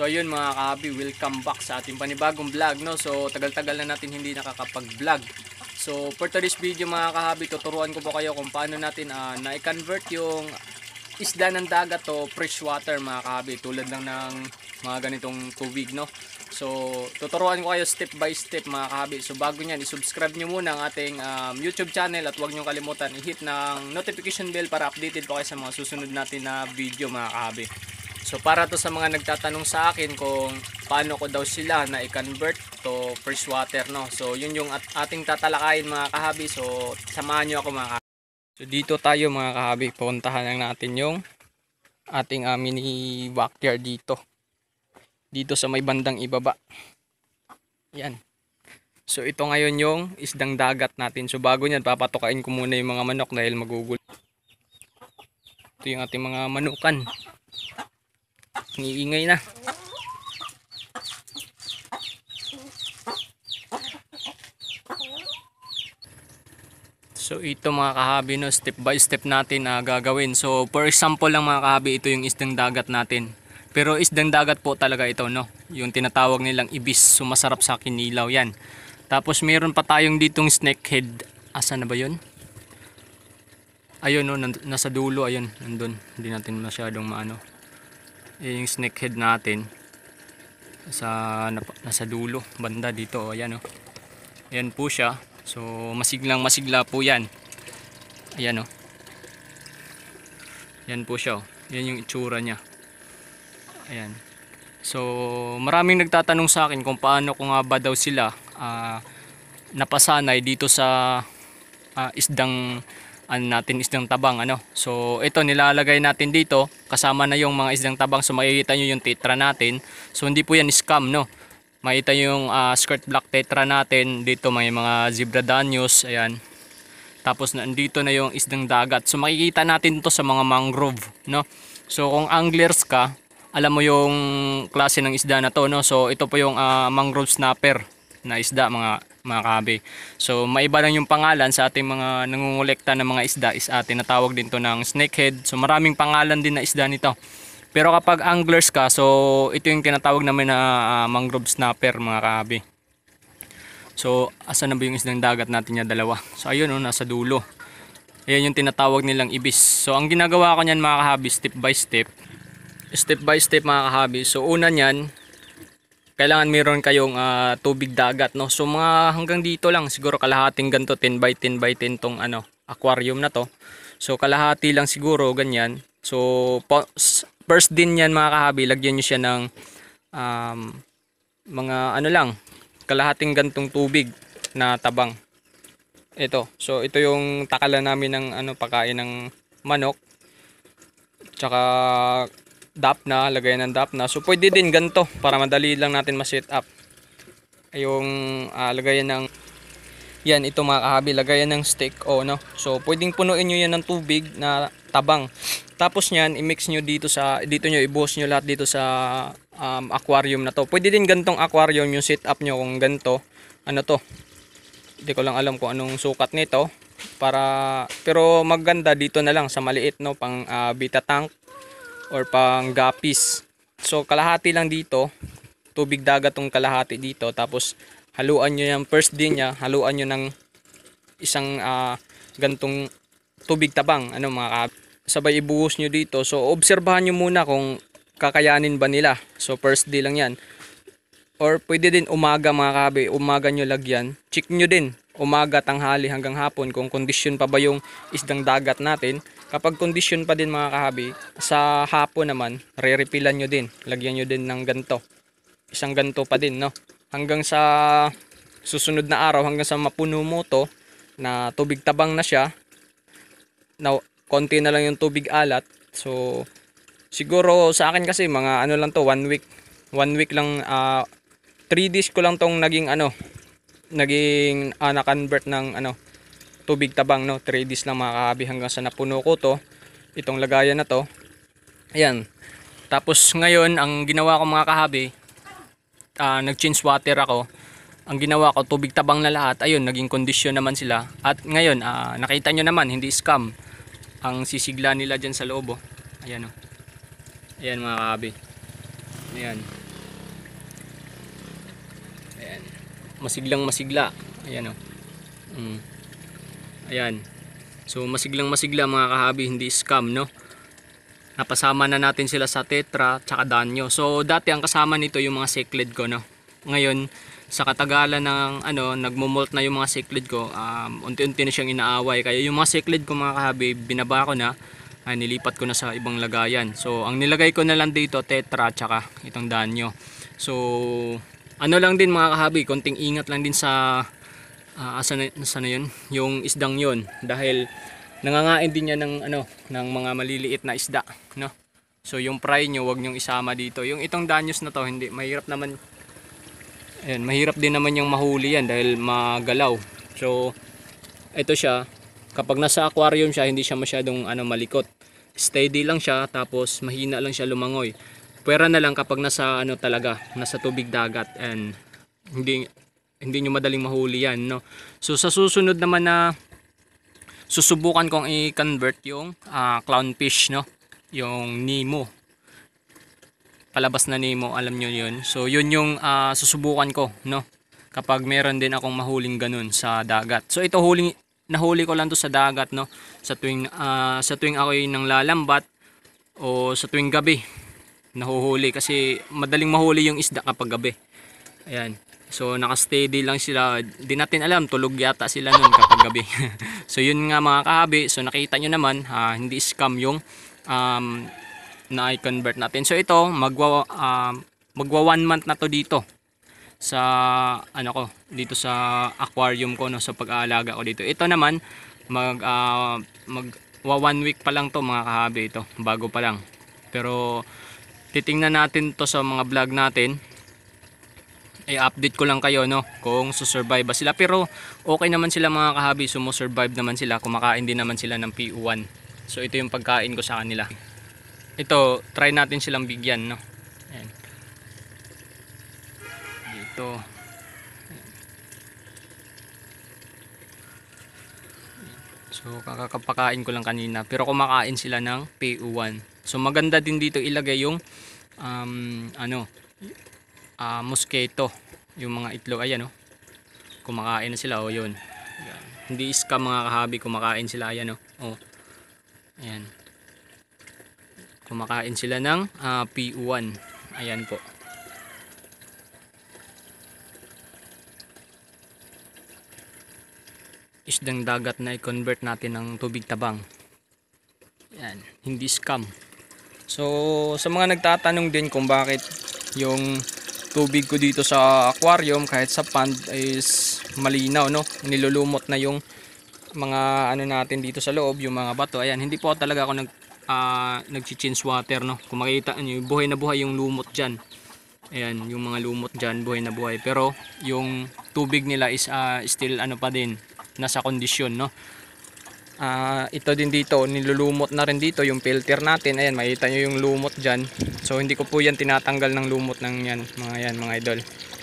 ayun mga kahabi, welcome back sa ating panibagong vlog, no? So tagal-tagal na natin hindi nakakapag-vlog. So for today's video mga kahabi, tuturuan ko po kayo kung paano natin na-convert yung isda ng dagat to fresh water mga kahabi, tulad lang ng mga ganitong tubig, no? So tuturuan ko kayo step by step mga kahabi. So bago nyan, isubscribe nyo muna ang ating YouTube channel at huwag nyo kalimutan i-hit ng notification bell para updated po kayo sa mga susunod natin na video mga kahabi. So para to sa mga nagtatanong sa akin kung paano ko daw sila na i-convert to fresh water, no? So yun yung ating tatalakayin mga kahabi. So samahan nyo ako mga kahabi. So dito tayo mga kahabi, puntahan lang natin yung ating mini backyard dito. Dito sa may bandang ibaba. Yan. So ito ngayon yung isdang dagat natin. So bago nyan, papatukain ko muna yung mga manok dahil magugulo. Ito yung ating mga manukan. Ngiingay na. So ito mga kahabi, no, step by step natin gagawin. So for example lang mga kahabi, ito yung isdang dagat natin. Pero isdang dagat po talaga ito, no. Yung tinatawag nilang ibis. So masarap sa kinilaw yan. Tapos meron pa tayong ditong snakehead. Asa na ba yun? Ayun, no, nasa dulo, ayun, nandun. Hindi natin masyadong maano. Yung snakehead natin nasa dulo banda dito, ayan, oh. Ayan po siya. So masigla po yan. Ayan, oh. Ayan po siya, oh. Yan yung itsura niya. Ayan. So maraming nagtatanong sa akin kung paano ko nga ba daw sila napasanay dito sa isdang isdang tabang, ano. So ito nilalagay natin dito kasama na yung mga isdang tabang. So makikita nyo yung tetra natin. So hindi po yan scam, no. Makita nyo yung skirt black tetra natin. Dito may mga zebra danios, ayan. Tapos nandito na yung isdang dagat. So makikita natin to sa mga mangrove, no. So kung anglers ka, alam mo yung klase ng isda na to, no. So ito po yung mangrove snapper na isda mga kahabi. So maiba lang yung pangalan sa ating mga nangungulekta ng mga isda is tinatawag din to ng snakehead. So maraming pangalan din na isda nito. Pero kapag anglers ka, so ito yung tinatawag namin na mangrove snapper mga kahabi. So asa na ba yung isdang dagat natin niya? Dalawa. So ayun, oh, nasa dulo. Ayan yung tinatawag nilang ibis. So ang ginagawa ko niyan mga kahabi, step by step. Step by step mga kahabi. So una niyan, kailangan meron kayong tubig dagat, no. So mga hanggang dito lang, siguro kalahating ganto, 10 by 10 by 10 tong aquarium na to. So kalahati lang siguro ganyan. So first din yan mga kahabi, lagyan nyo siya ng mga lang, kalahating gantong tubig na tabang. Ito. So ito yung takalan namin ng pagkain ng manok. Tsaka dapna, lagayan ng dapna. So pwede din ganito para madali lang natin ma-set up. Yung lagayan ng yan, ito mga kahabi, lagayan ng steak, no. So pwedeng punuin nyo yan ng tubig na tabang. Tapos nyan, i-mix nyo dito nyo, ibuhos nyo lahat dito sa aquarium na to. Pwede din gantong aquarium yung set up nyo kung ganito. Ano to? Hindi ko lang alam kung anong sukat nito. Pero maganda dito na lang sa maliit, no, pang beta tank or pang guppies. So kalahati lang dito, tubig dagat tong kalahati dito. Tapos haluan nyo yung first din niya, haluan nyo ng isang gantong tubig tabang, mga sabay ibuhos nyo dito. So obserbahan nyo muna kung kakayanin ba nila. So first day lang yan. Or pwede din umaga mga kahabi, umaga nyo lagyan. Check nyo din umaga, tanghali hanggang hapon kung kondisyon pa ba yung isdang dagat natin. Kapag kondisyon pa din mga kahabi, sa hapon naman, re-refillan nyo din. Lagyan nyo din ng ganto. Isang ganto pa din, no? Hanggang sa susunod na araw, hanggang sa mapuno mo to, na tubig tabang na siya. Now, konti na lang yung tubig alat. So, siguro sa akin kasi, mga lang to, 1 week. 1 week lang, 3 days ko lang tong naging na-convert ng tubig tabang, no. 3 days lang mga kahabi hanggang sa napuno ko to, itong lagayan na to. Ayan. Tapos ngayon ang ginawa ko mga kahabi, nag-change water ako. Ang ginawa ko, tubig tabang na lahat. Ayun, naging kondisyon naman sila. At ngayon, nakita nyo naman, hindi scam ang sisigla nila dyan sa loob, oh. Ayan, oh. Ayan mga kahabi. Ayan. masiglang masigla. Ayan oh. Ayan. So masiglang masigla mga kahabi, hindi scam, no? Napasama na natin sila sa tetra tsaka danyo. So dati ang kasama nito yung mga cichlid ko, no. Ngayon sa katagalan ng nagmo-molt na yung mga cichlid ko, unti-unti na siyang inaaway. Kaya yung mga cichlid ko mga kahabi, binaba ko na, nilipat ko na sa ibang lagayan. So ang nilagay ko na lang dito tetra tsaka itong danyo. So ano lang din mga kahabi, konting ingat lang din sa asan na yun, yung isdang yun, dahil nangangain din yan ng mga maliliit na isda, no? So yung fry nyo, wag nyong isama dito. Yung itong danyos na to, hindi mahirap naman. Ayan, mahirap din naman yung mahuli yan dahil magalaw. So ito siya, kapag nasa aquarium siya, hindi siya masyadong malikot. Steady lang siya, tapos mahina lang siya lumangoy. Pwera na lang kapag nasa talaga, nasa tubig dagat, and hindi nyo madaling mahuli yan, no? So sa susunod naman na susubukan kong i-convert yung clownfish, no? Yung Nemo, palabas na Nemo, alam nyo yun. So yun yung susubukan ko, no? Kapag meron din akong mahuling ganun sa dagat. So ito nahuli ko lang to sa dagat, no? Sa tuwing ako'y nang lalambat o sa tuwing gabi nahuhuli, kasi madaling mahuli yung isda kapag gabi. Ayan. So naka-steady lang sila. Di natin alam, tulog yata sila nun kapag gabi. So yun nga mga kahabi. So nakita nyo naman, hindi scam yung na-convert natin. So ito, magwa 1 month na to dito sa dito sa aquarium ko, no, sa pag-aalaga ko dito. Ito naman mag 1 week pa lang to mga kahabi, ito bago pa lang. Pero titingnan natin to sa mga vlog natin. I-update ko lang kayo, no, kung susurvive ba sila. Pero okay naman sila mga kahabi, sumusurvive naman sila, kumakain din naman sila ng PU1. So ito yung pagkain ko sa kanila. Ito, try natin silang bigyan, no. Ayan. Dito. So kakapakain ko lang kanina, pero kumakain sila ng PU1. So maganda din dito ilagay yung mosquito, yung mga itlog. Ayan, oh, kumakain na sila, oh, yun. Ayan. Hindi scam mga kahabi, kumakain sila. Ayan, oh. Oh. Ayan, kumakain sila ng PU1. Ayan po. Isdang dagat na i-convert natin ng tubig tabang. Ayan, hindi scam. So sa mga nagtatanong din kung bakit yung tubig ko dito sa aquarium kahit sa pond is malinaw, no, nilulumot na yung mga natin dito sa loob, yung mga bato. Ayan, hindi po talaga ako nag-change water, no. Kung makita nyo, buhay na buhay yung lumot dyan. Ayan, yung mga lumot dyan, buhay na buhay. Pero yung tubig nila is still pa din, nasa kondisyon, no. Ito din dito, nilulumot na rin dito yung filter natin. Ayan, makita nyo yung lumot dyan. So hindi ko po yan tinatanggal ng lumot ng mga idol.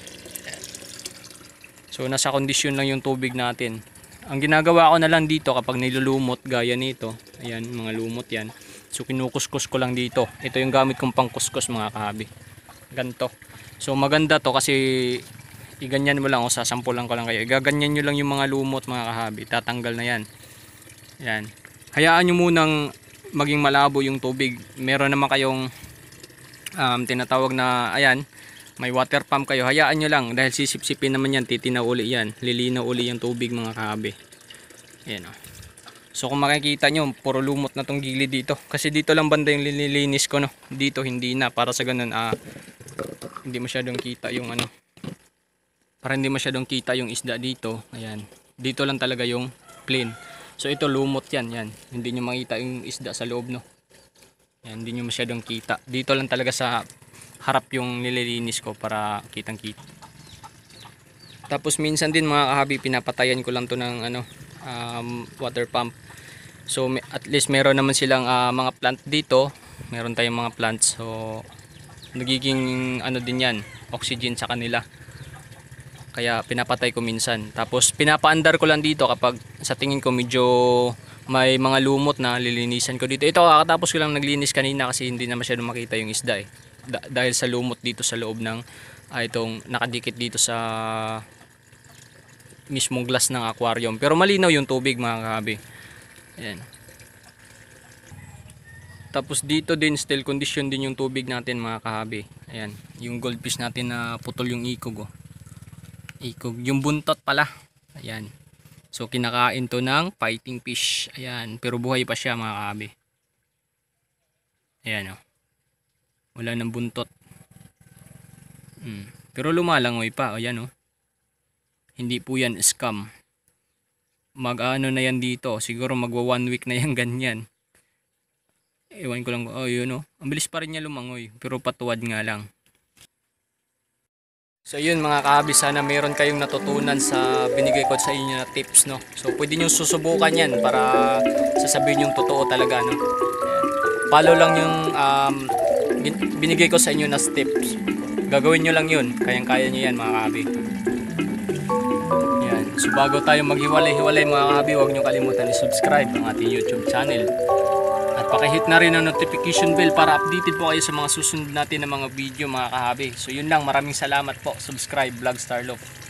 So nasa kondisyon lang yung tubig natin. Ang ginagawa ko na lang dito kapag nilulumot gaya nito, ayan, mga lumot yan. So kinukuskus ko lang dito. Ito yung gamit kong pangkuskus mga kahabi. Ganto. So maganda to kasi iganyan mo lang, o sasampulan ko lang kayo. Igaganyan nyo lang yung mga lumot mga kahabi. Tatanggal na yan. Yan. Hayaan nyo munang maging malabo yung tubig. Meron naman kayong tinatawag na, ayan, may water pump kayo. Hayaan nyo lang dahil sisip-sipin naman yan, titinaw uli yan, lilinaw uli yung tubig mga kahabi. Ayan, o. So kung makikita nyo, puro lumot na tong gilid dito. Kasi dito lang banda yung linilinis ko, no. Dito hindi na, para sa ganun hindi masyadong kita yung para hindi masyadong kita yung isda dito. Ayan, dito lang talaga yung plain. So ito lumot yan, yan. Hindi nyo makita yung isda sa loob, no. Yan, hindi nyo masyadong kita. Dito lang talaga sa harap yung nililinis ko para kitang kita. Tapos minsan din mga kahabi, pinapatayan ko lang to ng water pump. So at least meron naman silang mga plant dito. Meron tayong mga plants. So nagiging din yan, oxygen sa kanila. Kaya pinapatay ko minsan. Tapos pinapaandar ko lang dito kapag sa tingin ko medyo may mga lumot na, lilinisan ko dito. Ito kakatapos ko lang naglinis kanina kasi hindi na masyadong makita yung isda dahil sa lumot dito sa loob ng itong nakadikit dito sa mismong glass ng aquarium. Pero malinaw yung tubig mga kahabi. Ayan. Tapos dito din still condition din yung tubig natin mga kahabi. Ayan, yung goldfish natin na putol yung ikog oh. Ikog, yung buntot pala. Ayan. So kinakain to ng fighting fish. Ayan, pero buhay pa siya mga kahabi. Ayan oh. Wala nang buntot. Pero lumalangoy pa. Ayan oh. Hindi po yan scam. Mag-ano na yan dito. Siguro magwa 1 week na yan ganyan. Ewan ko lang. Oh yun oh. Ang bilis pa rin niya lumangoy. Pero patuwad nga lang. So yun mga kahabi. Sana meron kayong natutunan sa binigay ko sa inyo na tips no. So pwede nyo susubukan yan para sasabihin yung totoo talaga no. Follow lang yung binigay ko sa inyo na tips. Gagawin nyo lang yun. Kayang-kaya nyo yan mga kahabi. Yan. So bago tayo maghiwalay-hiwalay mga kahabi, huwag nyo kalimutan i-subscribe ang ating YouTube channel. At pakihit na rin ang notification bell para updated po kayo sa mga susunod natin na mga video mga kahabi. So yun lang. Maraming salamat po. Subscribe Vlogstar Love.